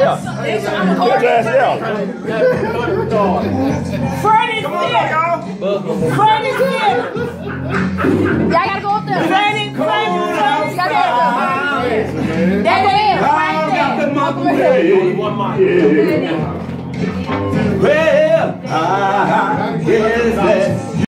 there. Put your ass there. Freddy's here. Freddy's here. Y'all gotta go up there. Freddy. You gotta go up there. That's it. Right there. Well, I guess that